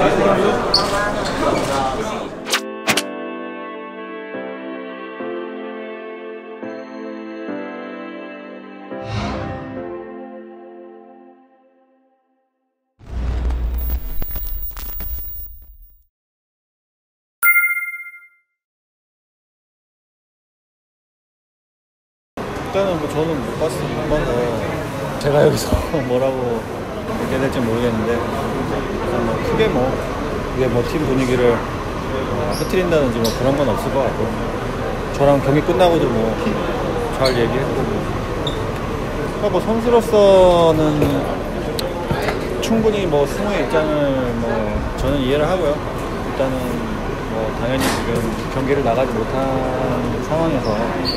일단은 뭐 저는 못 봐서 제가 여기서 뭐라고 얘기해야 될지 모르겠는데 뭐 크게 이게 팀 분위기를 흐트린다든지 뭐 그런 건 없을 것 같고 저랑 경기 끝나고도 잘 얘기했고 뭐 선수로서는 충분히 승호의 입장을 저는 이해를 하고요. 일단은 당연히 지금 경기를 나가지 못한 상황에서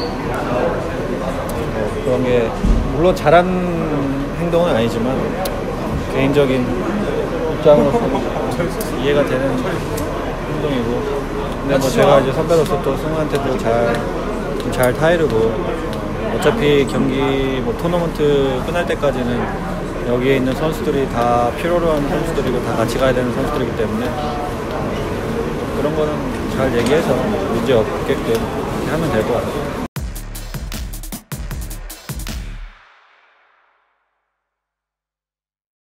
그런 게 물론 잘한 행동은 아니지만 개인적인 입장으로서 이해가 되는 행동이고 근데 제가 이제 선배로서 또 승우한테도 잘 타이르고 어차피 경기 토너먼트 끝날 때까지는 여기에 있는 선수들이 다 필요로 하는 선수들이고 다 같이 가야 되는 선수들이기 때문에 그런 거는 잘 얘기해서 문제 없게끔 하면 될 것 같아요.